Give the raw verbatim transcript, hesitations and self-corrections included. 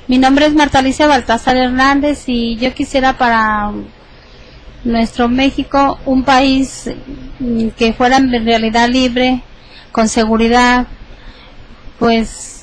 Mi nombre es Marta Alicia Baltasar Hernández y yo quisiera para nuestro México un país que fuera en realidad libre, con seguridad, pues